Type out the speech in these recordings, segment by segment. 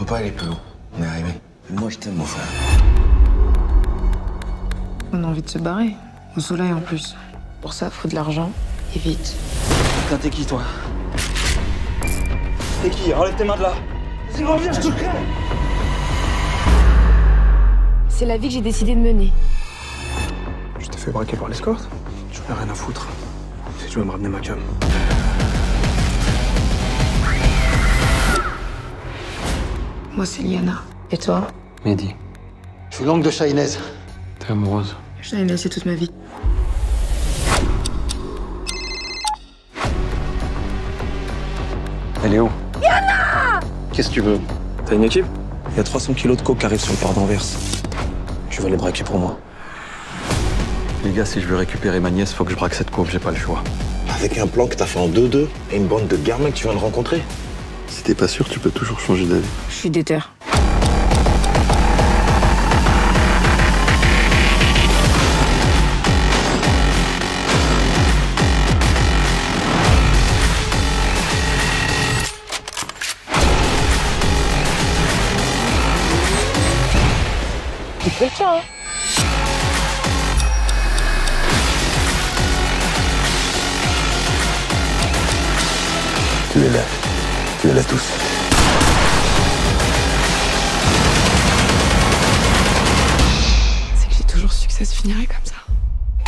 peut pas aller plus haut. On est arrivé. Moi, je t'aime, mon frère. On a envie de se barrer. Au soleil, en plus. Pour ça, faut de l'argent. Et vite. Putain, t'es qui, toi? T'es qui? Enlève tes mains de là. Vas-y, reviens, je te crée. C'est la vie que j'ai décidé de mener. Je t'ai fait braquer par l'escorte. J'en ai rien à foutre. Si tu veux me ramener ma cam. Moi, c'est Liana. Et toi? Mehdi. Je suis l'oncle de Shahinez. T'es amoureuse? Je l'ai laissé toute ma vie. Elle est où? Liana! Qu'est-ce que tu veux? T'as une équipe? Il y a 300 kilos de coke qui arrivent sur le port d'Anvers. Tu vas les braquer pour moi. Les gars, si je veux récupérer ma nièce, faut que je braque cette courbe, j'ai pas le choix. Avec un plan que t'as fait en 2-2 et une bande de gamins que tu viens de rencontrer. Si t'es pas sûr, tu peux toujours changer d'avis. Je suis déter. Tu fais ça, hein? Tu es là. Tu es là tous. C'est que j'ai toujours su que ça se finirait comme ça.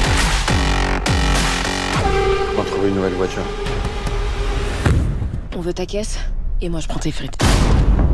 On va trouver une nouvelle voiture. On veut ta caisse, et moi je prends tes frites.